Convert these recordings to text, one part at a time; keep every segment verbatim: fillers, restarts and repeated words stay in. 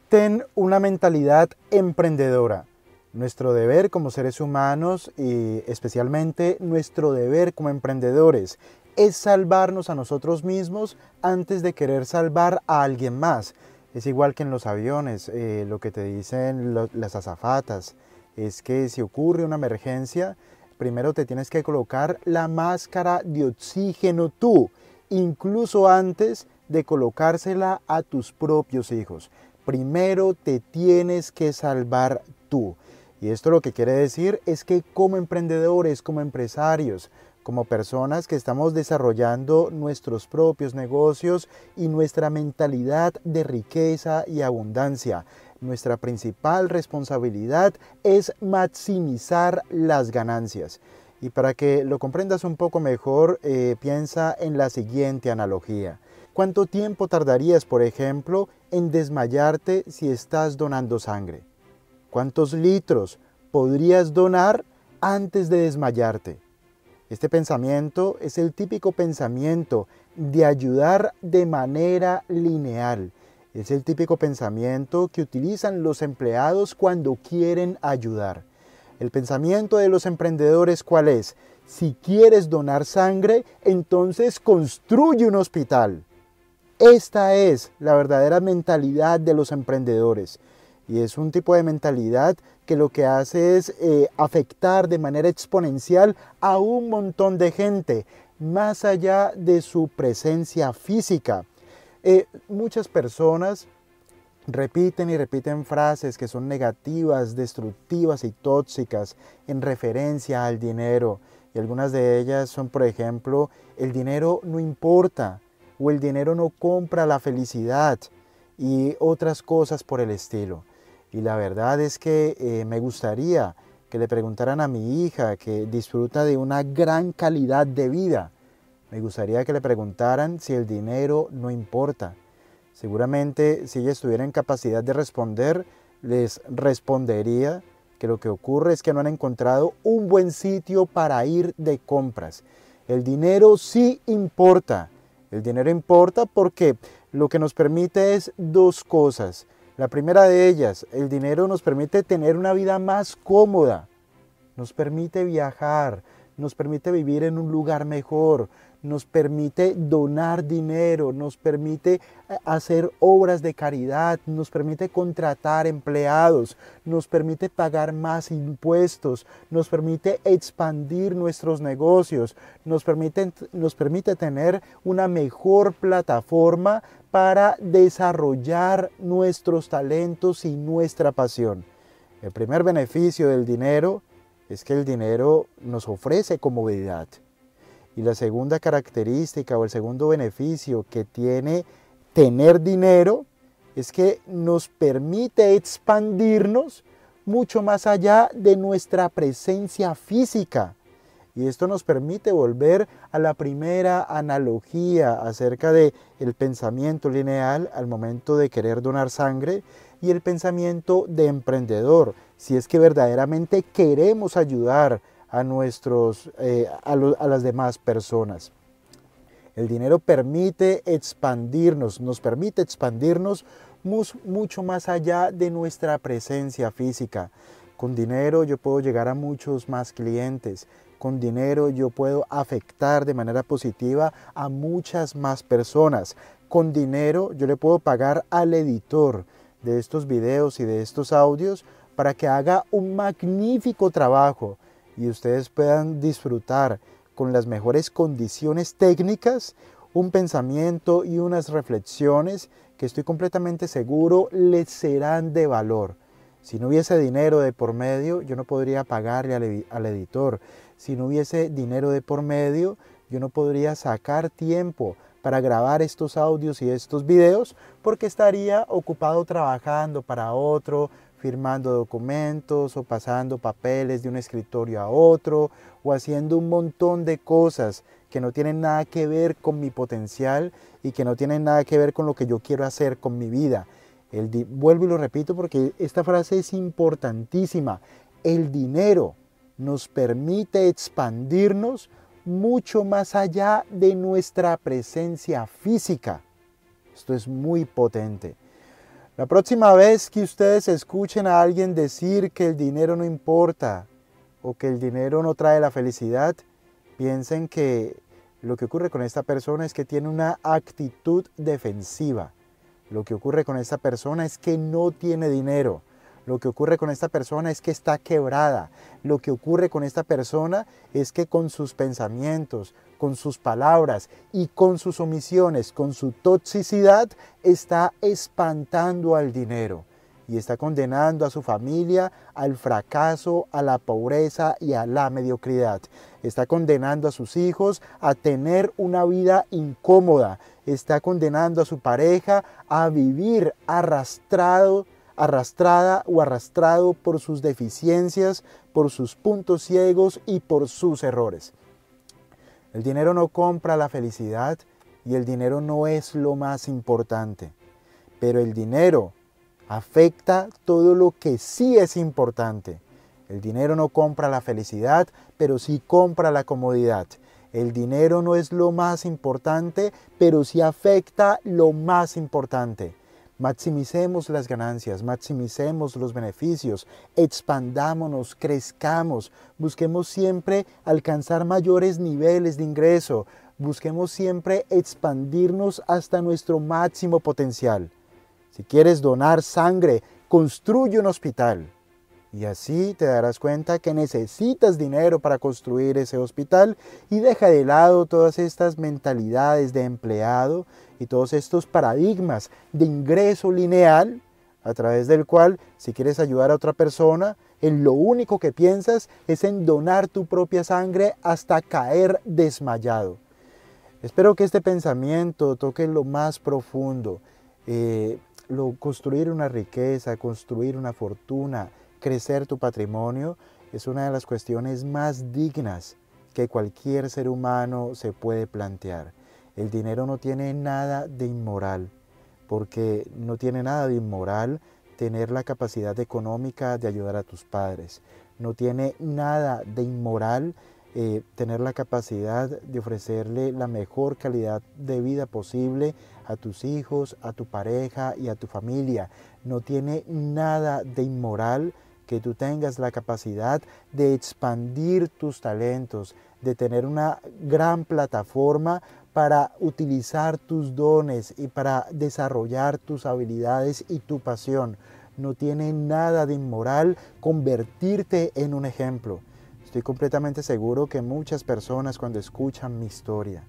Ten una mentalidad emprendedora. Nuestro deber como seres humanos y especialmente nuestro deber como emprendedores es salvarnos a nosotros mismos antes de querer salvar a alguien más. Es igual que en los aviones, eh, lo que te dicen lo, las azafatas es que si ocurre una emergencia, primero te tienes que colocar la máscara de oxígeno tú, incluso antes de colocársela a tus propios hijos. Primero te tienes que salvar tú. Y esto lo que quiere decir es que como emprendedores, como empresarios, como personas que estamos desarrollando nuestros propios negocios y nuestra mentalidad de riqueza y abundancia, nuestra principal responsabilidad es maximizar las ganancias. Y para que lo comprendas un poco mejor, eh, piensa en la siguiente analogía. ¿Cuánto tiempo tardarías, por ejemplo, en desmayarte si estás donando sangre? ¿Cuántos litros podrías donar antes de desmayarte? Este pensamiento es el típico pensamiento de ayudar de manera lineal. Es el típico pensamiento que utilizan los empleados cuando quieren ayudar. El pensamiento de los emprendedores, ¿cuál es? Si quieres donar sangre, entonces construye un hospital. Esta es la verdadera mentalidad de los emprendedores. Y es un tipo de mentalidad que lo que hace es eh, afectar de manera exponencial a un montón de gente, más allá de su presencia física. Eh, muchas personas repiten y repiten frases que son negativas, destructivas y tóxicas en referencia al dinero. Y algunas de ellas son, por ejemplo, el dinero no importa, o el dinero no compra la felicidad, y otras cosas por el estilo. Y la verdad es que eh, me gustaría que le preguntaran a mi hija, que disfruta de una gran calidad de vida, me gustaría que le preguntaran si el dinero no importa. Seguramente si ella estuviera en capacidad de responder, les respondería que lo que ocurre es que no han encontrado un buen sitio para ir de compras. El dinero sí importa. El dinero importa porque lo que nos permite es dos cosas. La primera de ellas, el dinero nos permite tener una vida más cómoda, nos permite viajar, nos permite vivir en un lugar mejor, nos permite donar dinero, nos permite hacer obras de caridad, nos permite contratar empleados, nos permite pagar más impuestos, nos permite expandir nuestros negocios, nos permite, nos permite tener una mejor plataforma para desarrollar nuestros talentos y nuestra pasión. El primer beneficio del dinero es que el dinero nos ofrece comodidad. Y la segunda característica o el segundo beneficio que tiene tener dinero es que nos permite expandirnos mucho más allá de nuestra presencia física. Y esto nos permite volver a la primera analogía acerca del pensamiento lineal al momento de querer donar sangre y el pensamiento de emprendedor, si es que verdaderamente queremos ayudar a, nuestros, eh, a, lo, a las demás personas. El dinero permite expandirnos, nos permite expandirnos mus, mucho más allá de nuestra presencia física. Con dinero yo puedo llegar a muchos más clientes. Con dinero yo puedo afectar de manera positiva a muchas más personas. Con dinero yo le puedo pagar al editor de estos videos y de estos audios para que haga un magnífico trabajo y ustedes puedan disfrutar con las mejores condiciones técnicas un pensamiento y unas reflexiones que estoy completamente seguro les serán de valor. Si no hubiese dinero de por medio, yo no podría pagarle al, al editor. Si no hubiese dinero de por medio, yo no podría sacar tiempo para grabar estos audios y estos videos porque estaría ocupado trabajando para otro, firmando documentos o pasando papeles de un escritorio a otro o haciendo un montón de cosas que no tienen nada que ver con mi potencial y que no tienen nada que ver con lo que yo quiero hacer con mi vida. El vuelvo y lo repito porque esta frase es importantísima. El dinero nos permite expandirnos mucho más allá de nuestra presencia física. Esto es muy potente. La próxima vez que ustedes escuchen a alguien decir que el dinero no importa o que el dinero no trae la felicidad, piensen que lo que ocurre con esta persona es que tiene una actitud defensiva. Lo que ocurre con esta persona es que no tiene dinero. Lo que ocurre con esta persona es que está quebrada. Lo que ocurre con esta persona es que con sus pensamientos, con sus palabras y con sus omisiones, con su toxicidad, está espantando al dinero y está condenando a su familia al fracaso, a la pobreza y a la mediocridad. Está condenando a sus hijos a tener una vida incómoda. Está condenando a su pareja a vivir arrastrado arrastrada o arrastrado por sus deficiencias, por sus puntos ciegos y por sus errores. El dinero no compra la felicidad y el dinero no es lo más importante, pero el dinero afecta todo lo que sí es importante. El dinero no compra la felicidad, pero sí compra la comodidad. El dinero no es lo más importante, pero sí afecta lo más importante. Maximicemos las ganancias, maximicemos los beneficios, expandámonos, crezcamos, busquemos siempre alcanzar mayores niveles de ingreso, busquemos siempre expandirnos hasta nuestro máximo potencial. Si quieres donar sangre, construye un hospital. Y así te darás cuenta que necesitas dinero para construir ese hospital y deja de lado todas estas mentalidades de empleado y todos estos paradigmas de ingreso lineal a través del cual, si quieres ayudar a otra persona, en lo único que piensas es en donar tu propia sangre hasta caer desmayado. Espero que este pensamiento toque lo más profundo, eh, lo, construir una riqueza, construir una fortuna, crecer tu patrimonio es una de las cuestiones más dignas que cualquier ser humano se puede plantear. El dinero no tiene nada de inmoral, porque no tiene nada de inmoral tener la capacidad económica de ayudar a tus padres. No tiene nada de inmoral eh, tener la capacidad de ofrecerle la mejor calidad de vida posible a tus hijos, a tu pareja y a tu familia. No tiene nada de inmoral que tú tengas la capacidad de expandir tus talentos, de tener una gran plataforma para utilizar tus dones y para desarrollar tus habilidades y tu pasión. No tiene nada de inmoral convertirte en un ejemplo. Estoy completamente seguro que muchas personas cuando escuchan mi historia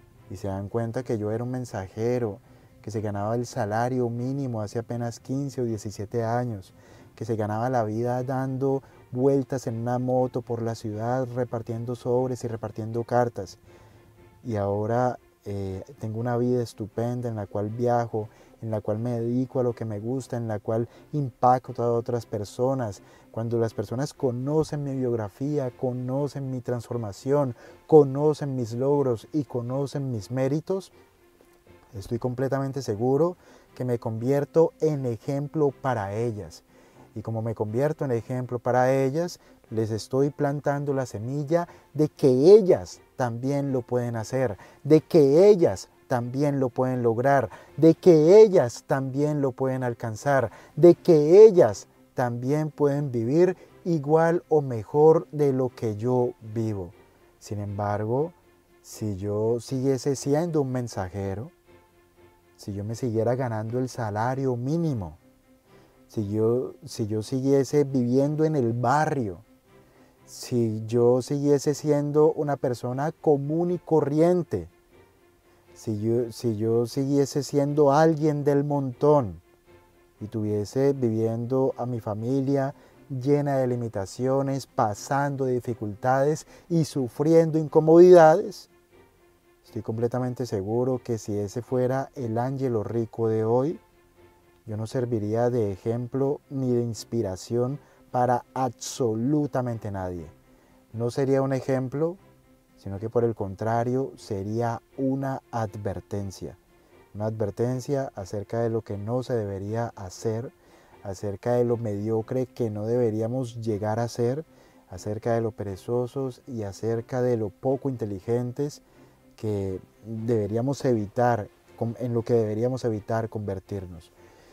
y se dan cuenta que yo era un mensajero, que se ganaba el salario mínimo hace apenas quince o diecisiete años, que se ganaba la vida dando vueltas en una moto por la ciudad, repartiendo sobres y repartiendo cartas. Y ahora eh, tengo una vida estupenda en la cual viajo, en la cual me dedico a lo que me gusta, en la cual impacto a otras personas. Cuando las personas conocen mi biografía, conocen mi transformación, conocen mis logros y conocen mis méritos, estoy completamente seguro que me convierto en ejemplo para ellas. Y como me convierto en ejemplo para ellas, les estoy plantando la semilla de que ellas también lo pueden hacer, de que ellas también lo pueden lograr, de que ellas también lo pueden alcanzar, de que ellas también pueden vivir igual o mejor de lo que yo vivo. Sin embargo, si yo siguiese siendo un mensajero, si yo me siguiera ganando el salario mínimo, si yo, si yo siguiese viviendo en el barrio, si yo siguiese siendo una persona común y corriente, si yo, si yo siguiese siendo alguien del montón y tuviese viviendo a mi familia llena de limitaciones, pasando dificultades y sufriendo incomodidades, estoy completamente seguro que si ese fuera el Ángelo rico de hoy, yo no serviría de ejemplo ni de inspiración para absolutamente nadie. No sería un ejemplo, sino que por el contrario sería una advertencia. Una advertencia acerca de lo que no se debería hacer, acerca de lo mediocre que no deberíamos llegar a ser, acerca de lo perezosos y acerca de lo poco inteligentes que deberíamos evitar, en lo que deberíamos evitar convertirnos.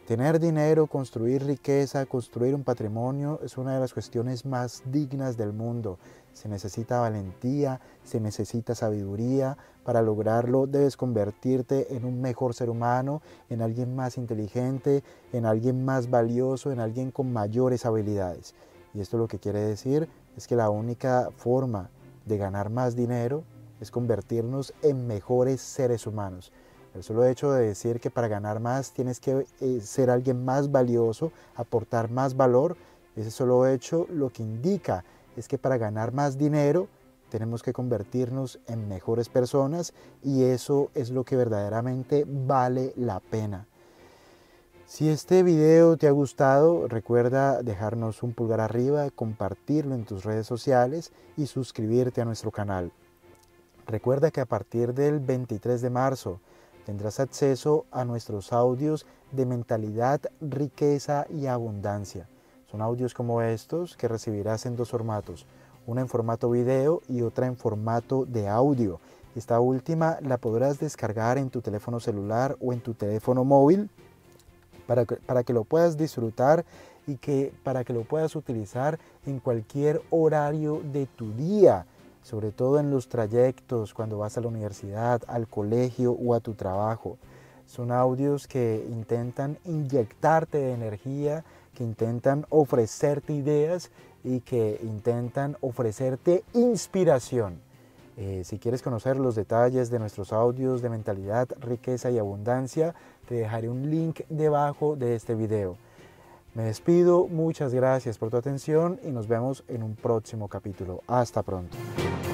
Tener dinero, construir riqueza, construir un patrimonio es una de las cuestiones más dignas del mundo. Se necesita valentía, se necesita sabiduría. Para lograrlo debes convertirte en un mejor ser humano, en alguien más inteligente, en alguien más valioso, en alguien con mayores habilidades. Y esto lo que quiere decir es que la única forma de ganar más dinero es convertirnos en mejores seres humanos. El solo hecho de decir que para ganar más tienes que eh, ser alguien más valioso, aportar más valor, ese solo hecho lo que indica es que para ganar más dinero tenemos que convertirnos en mejores personas y eso es lo que verdaderamente vale la pena. Si este video te ha gustado, recuerda dejarnos un pulgar arriba, compartirlo en tus redes sociales y suscribirte a nuestro canal. Recuerda que a partir del veintitrés de marzo tendrás acceso a nuestros audios de mentalidad, riqueza y abundancia. Son audios como estos que recibirás en dos formatos, una en formato video y otra en formato de audio. Esta última la podrás descargar en tu teléfono celular o en tu teléfono móvil para que, para que lo puedas disfrutar y que, para que lo puedas utilizar en cualquier horario de tu día, sobre todo en los trayectos, cuando vas a la universidad, al colegio o a tu trabajo. Son audios que intentan inyectarte de energía, que intentan ofrecerte ideas y que intentan ofrecerte inspiración. Eh, si quieres conocer los detalles de nuestros audios de mentalidad, riqueza y abundancia, te dejaré un link debajo de este video. Me despido, muchas gracias por tu atención y nos vemos en un próximo capítulo. Hasta pronto.